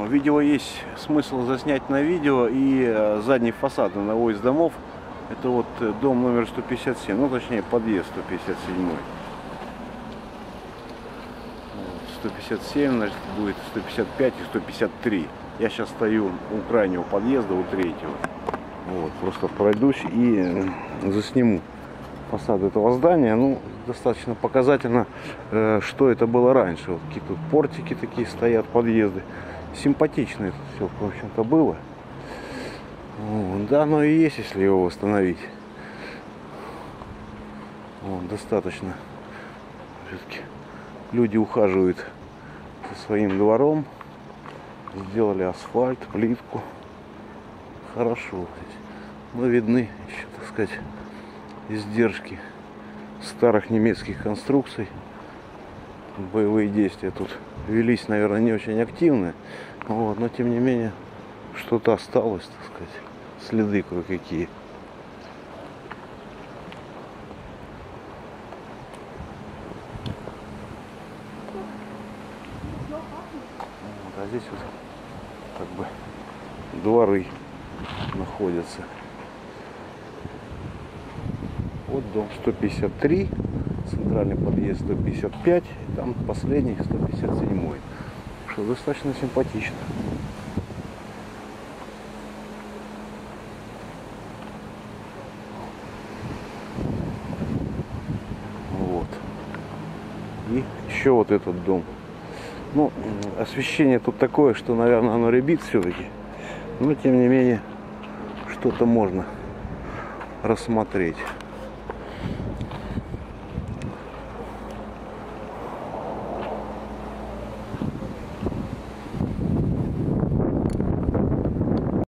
видео есть смысл заснять на видео и задний фасад одного из домов. Это вот дом номер 157, ну точнее подъезд 157. 157, значит, будет 155 и 153. Я сейчас стою у крайнего подъезда, у третьего. Вот, просто пройдусь и засниму фасад этого здания. Ну, достаточно показательно, что это было раньше. Вот какие тут портики такие стоят, подъезды. Симпатично это все, в общем-то, было. Вот, да, оно и есть, если его восстановить. Вот, достаточно. Все-таки люди ухаживают за своим двором. Сделали асфальт, плитку. Хорошо. Но видны еще, так сказать, издержки старых немецких конструкций. Боевые действия тут велись, наверное, не очень активно. Вот, но тем не менее что-то осталось, так сказать. Следы кое-какие. Вот, а здесь вот как бы дворы находятся. Вот дом 153, центральный подъезд 155, и там последний 157, что достаточно симпатично. Вот. И еще вот этот дом. Ну, освещение тут такое, что, наверное, оно рябит все-таки. Но, тем не менее, что-то можно рассмотреть.